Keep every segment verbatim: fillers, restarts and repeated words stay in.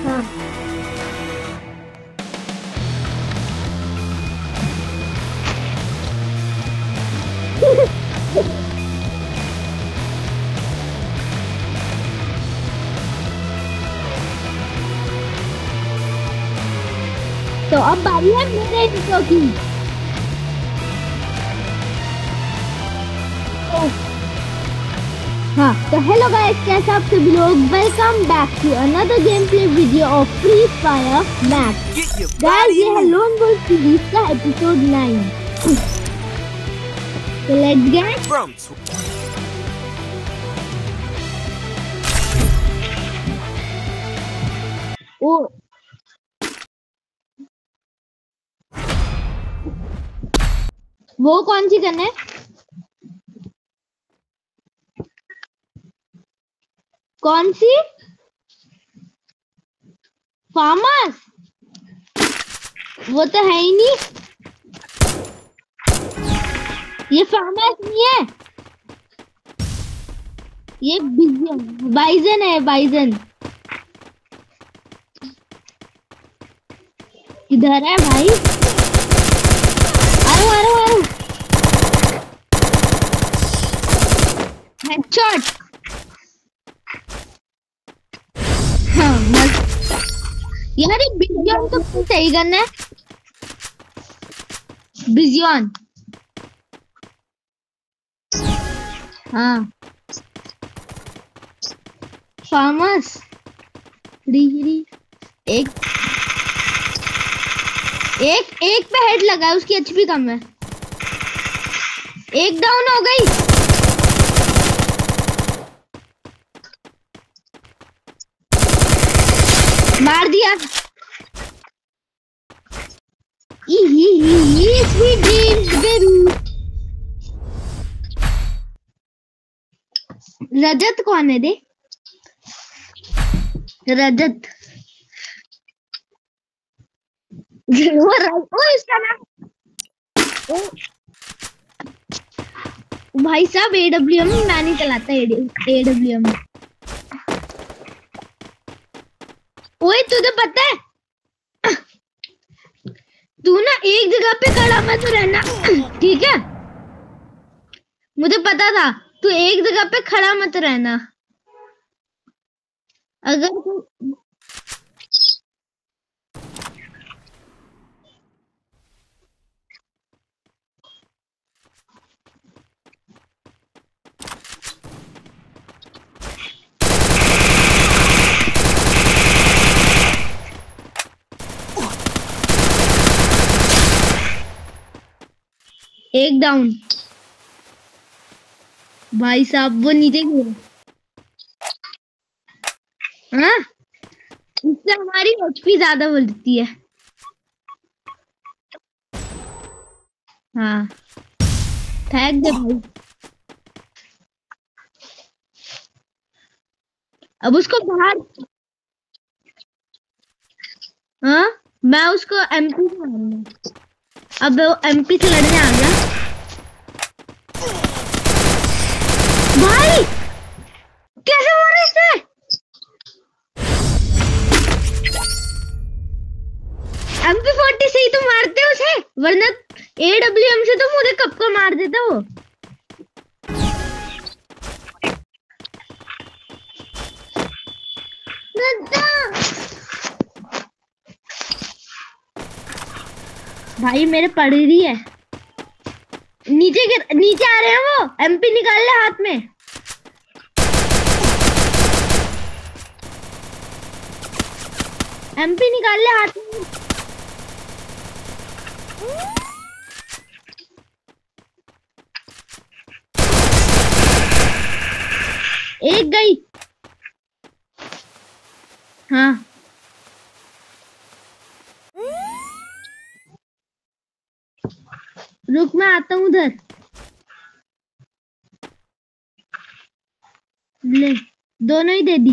हाँ तो अब बारी है मेरे इंट्रो की। हाँ तो हेलो गाइस, कैसे आप सभी लोग, welcome back to another game play video of Free Fire Max. Guys ये है लोन वुल्फ सीरीज का एपिसोड नाइन। तो लेट्स गेट ओ वो कौन सी गन है? कौन सी? फार्मर्स? वो तो है ही नहीं, ये फार्मर्स नहीं है, ये बाइजन है। बाइजन किधर है भाई? आरो आरो आरो हेडशॉट। हाँ मस्त यार, ये बिजियन तो सही गन है। बिजियन हाँ फार्मर्स री एक एक एक पे हेड लगा है, उसकी एचपी कम है। एक डाउन हो गई। मार दिया। ई ही ही स्वीट ड्रीम्स बेबी। रजत कौन है दे? रजत वो इसका नाम भाई साहब एडब्ल्यूएम मैं नहीं चलाता। एडब्ल्यूएम ओए तुझे पता है, तू ना एक जगह पे खड़ा मत रहना, ठीक है? मुझे पता था, तू एक जगह पे खड़ा मत रहना। अगर तू एक डाउन भाई साहब, वो नीचे गिरे। हाँ इससे हमारी एचपी ज्यादा बोलती है। हाँ फेंक दे भाई। अब उसको बाहर, हाँ मैं उसको एमपी से मारूंगा। अब वो एमपी से लड़ने आ गया। भाई कैसे मारे इसे? एमपी फोर्टी से ही तो मारते उसे, वरना एडब्ल्यूएम से तो मुझे कब को मार देता वो। भाई मेरे पड़ रही है। नीचे गिर, नीचे आ रहे हैं वो। एमपी निकाल ले हाथ में। एमपी निकाल ले हाथ में। एक गई। हाँ रुक मैं आता हूँ उधर। ले दोनों ही दे दी।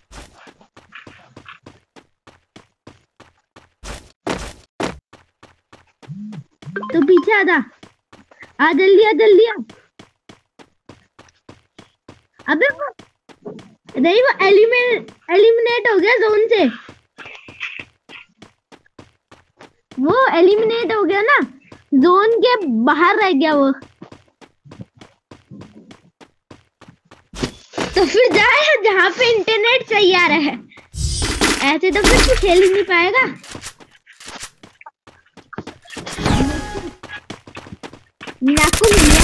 तो पीछे आ जा, आ जल्दी आ जल्दी आ। अबे वो नहीं, वो एलिमिनेट एलिमिनेट हो गया जोन से। वो एलिमिनेट हो गया ना, जोन के बाहर रह गया वो। तो फिर जाए जहाँ पे इंटरनेट सही आ रहा है, ऐसे तो फिर तू खेल ही नहीं पाएगा। नाकू मिल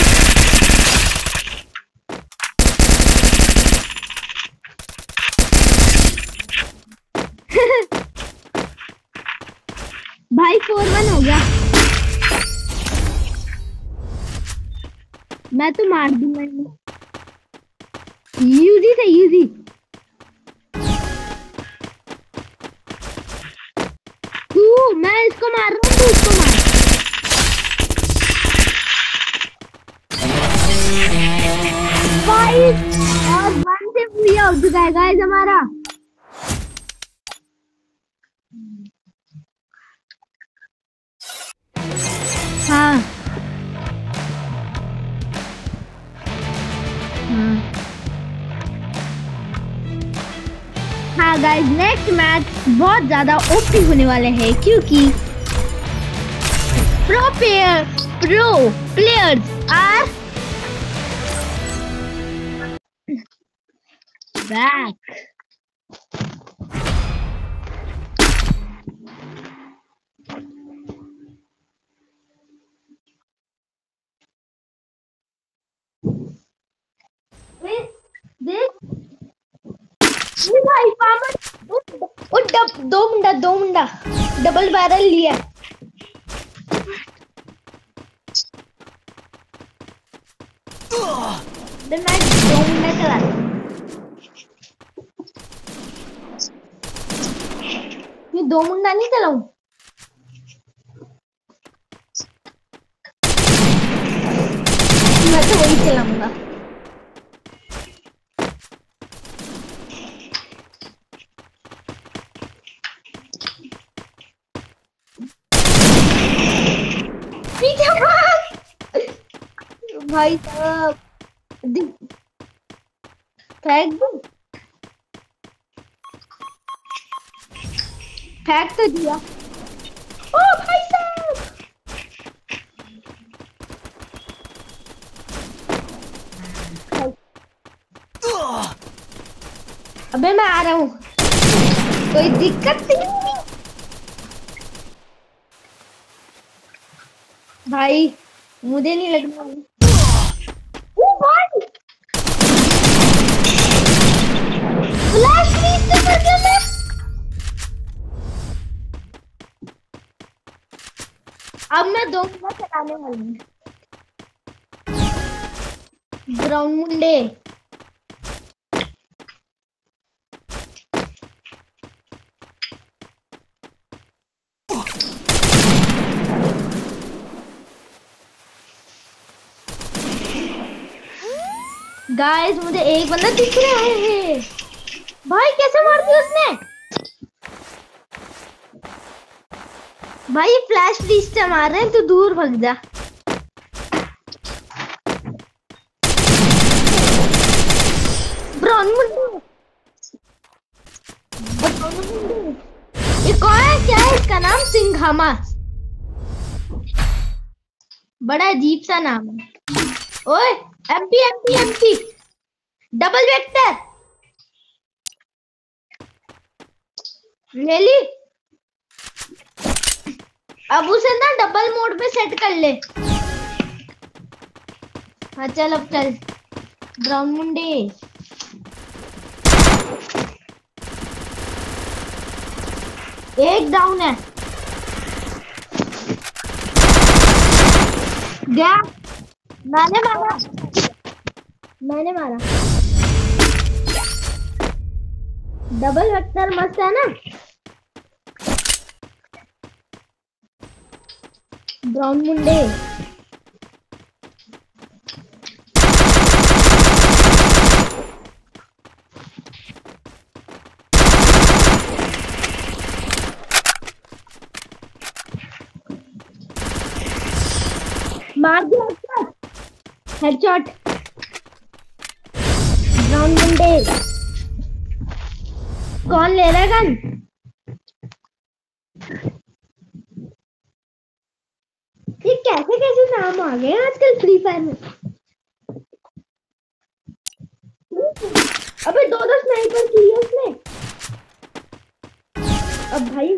भाई फोर वन हो गया। मैं तो मार दूंगा। यूजी से यूजी तू, मैं इसको मार रहा हूँ, तू इसको मार। भाई और वन से पूरा हो चुका है गाइस हमारा। हाँ हाँ हाँ गाइस, नेक्स्ट मैच बहुत ज्यादा ओपी होने वाले हैं क्योंकि pro player pro players are back. भाई पामर डब, दो मुंडा दो मुंडा डबल बैरल लिया। मैं दो मुंडा चला, ये दो मुंडा नहीं चलाऊं। मैं तो वही चलाऊंगा। भाई साहब फेंक दूं, फेंक तो दिया। ओ भाई साहब अबे मैं आ रहा हूँ, कोई दिक्कत नहीं भाई, मुझे नहीं लगना। ओ भाई फ्लैश फ्रीज से कर दिया मैं। अब मैं दो मिनट चलाने वाली हूँ। ग्राउंड मुंडे गाइस, मुझे एक बंदा दिख रहा है। भाई कैसे मार दिया उसने? भाई फ्लैश फ्रीज से मार रहे हैं, तू दूर भाग जा। ब्राउन मुंडे ये कौन है? क्या है इसका नाम? सिंघामा। बड़ा अजीब सा नाम है। ओए MP MP MP double vector ले ली। अब उसे ना डबल मोड पे सेट कर ले। हाँ चल अब चल ब्राउन मुंडे। एक डाउन है, गया। मैंने मारा, मैंने मारा। डबल वेक्टर मस्त है ना। ब्राउन मुंडे मार दिया, हेडशॉट। ब्राउन मुंडे कौन ले रहा है गन? ये कैसे कैसे नाम आ गए आजकल फ्री फायर में। अबे दो दो स्नाइपर की है उसने। अब भाई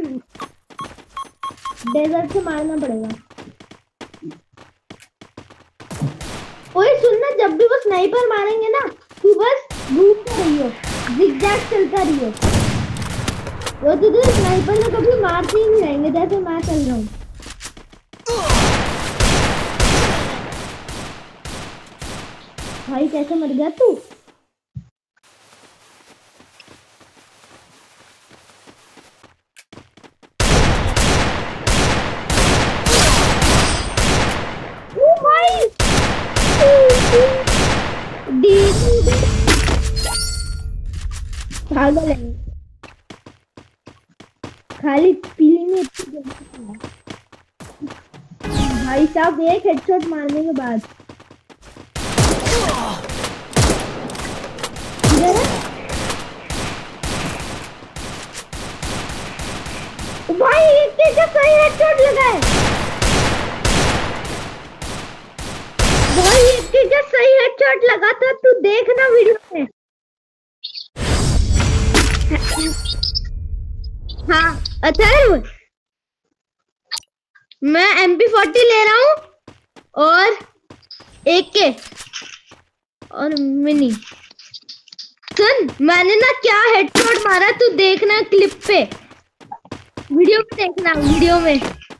डेजर्ट से मारना पड़ेगा। ओए सुनना, जब भी वो स्नाइपर मारेंगे ना तू बस घूमते रहियो, जिगजैग चलता रहियो। वो तुझे स्नाइपर में कभी मारते ही नहीं रहेंगे जैसे मैं चल रहा हूँ। भाई कैसे मर गया तू? ओ भाई पागल है खाली पीली में। भाई साहब एक हेडशॉट मारने के बाद भाई इतने का सही हेडशॉट लगा है। भाई इतने का सही हेडशॉट लगा था, तू देखना वीडियो में। हाँ अथर्व, मैं एम पी फोर्टी ले रहा हूँ और एक के और मिनी। सुन, मैंने ना क्या हेडशॉट मारा, तू देखना क्लिप पे, वीडियो में देखना, वीडियो में।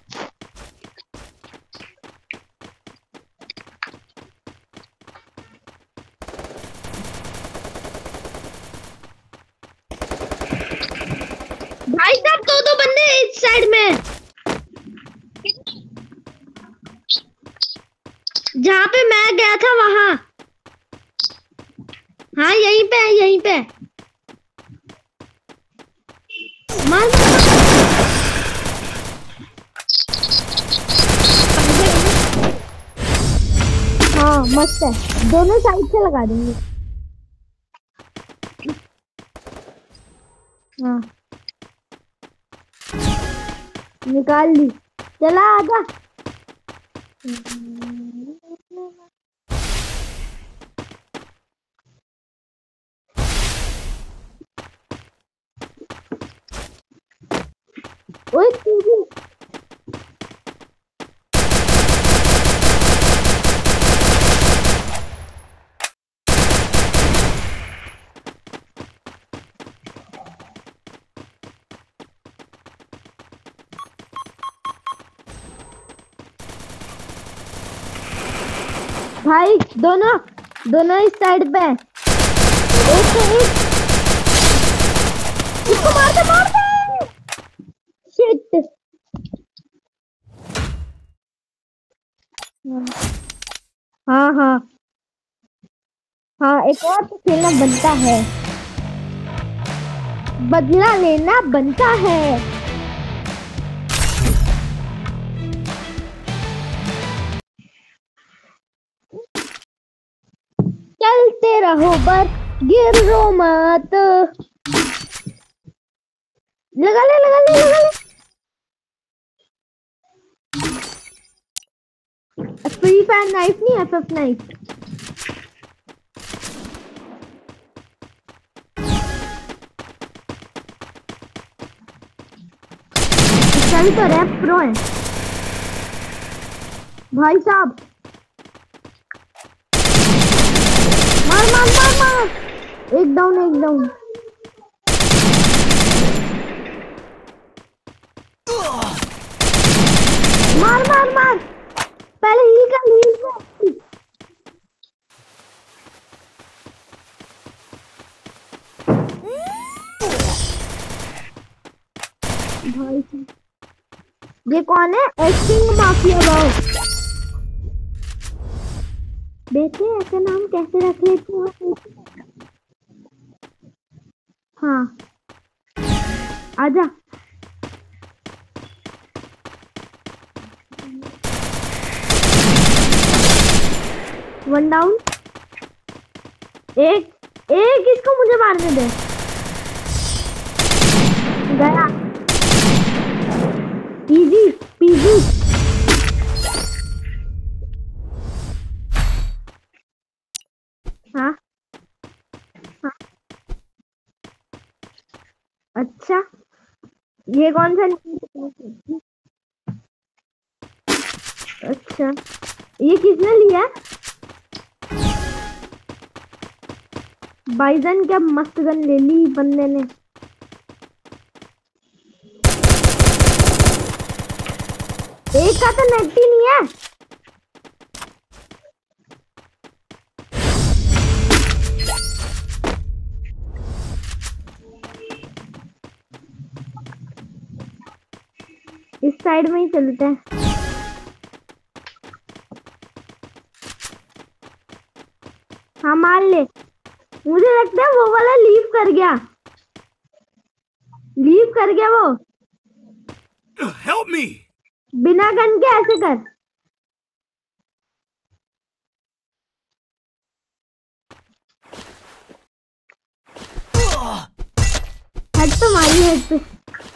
भाई साहब दो दो बंदे इस साइड में, जहाँ पे मैं गया था वहां। हाँ यहीं पे है, यहीं पे मार। हाँ मस्त है, दोनों साइड से लगा देंगे। हाँ निकाल ली, चला आजा। ओए तू भी भाई, दोनों दोनों इस साइड पे है। एक से एक इसको मार दे, मार दे। शिट। हाँ हाँ हाँ, एक और तो खेलना बनता है, बदला लेना बनता है। चलते रहो बस, गिरो मत। लगा ले लगा ले लगा ले। फ्री फायर नाइफ नहीं, एफ एफ नाइफ। चल तो रैप प्रो है भाई साहब। मार मार मार मार, एक डाउन एक डाउन। मार मार मार, पहले ही कर ली। भाई ये कौन है? Acting mafia boss. देखे ऐसा नाम कैसे रख लेते हो। हाँ आजा। One down. एक एक इसको मुझे मारने दे। गया। पीजी पीजी अच्छा, ये कौन सा? अच्छा, ये किसने लिया? भाईजान क्या मस्त गन ले ली बंदे ने। एक का तो नेट ही नहीं है। इस साइड में ही चलते हैं। हाँ मार ले। मुझे लगता है वो वाला लीव कर गया, लीव कर गया वो। Help me! बिना गन के ऐसे कर। हेड तो मारी, हेड पे।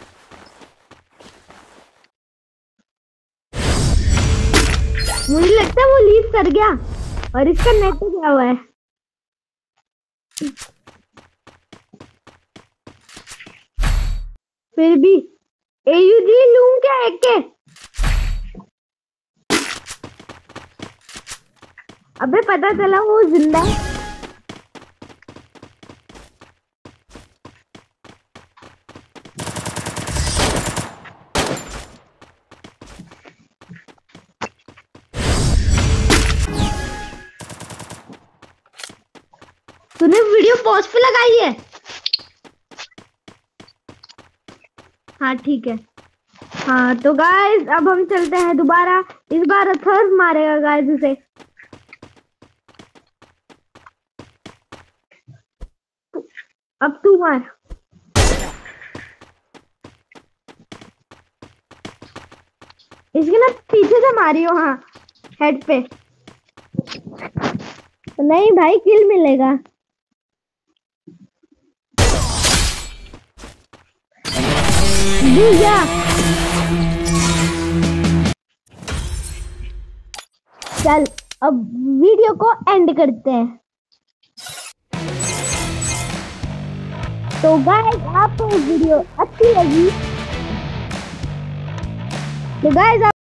मुझे लगता है वो लीव कर गया और इसका नेट तो गया हुआ है। फिर भी एयूजी लूं क्या एक के? अबे पता चला वो जिंदा है। तूने वीडियो पॉज पे लगाई है? हाँ ठीक है। हाँ तो गाइस अब हम चलते हैं दोबारा। इस बार थर्स मारेगा गाइस इसे। अब तू मार। इसके ना पीछे से मारी हो। हाँ हेड पे। नहीं भाई किल मिलेगा। जा। चल अब वीडियो को एंड करते हैं। तो गाइस आपको वीडियो अच्छी लगी तो गाइस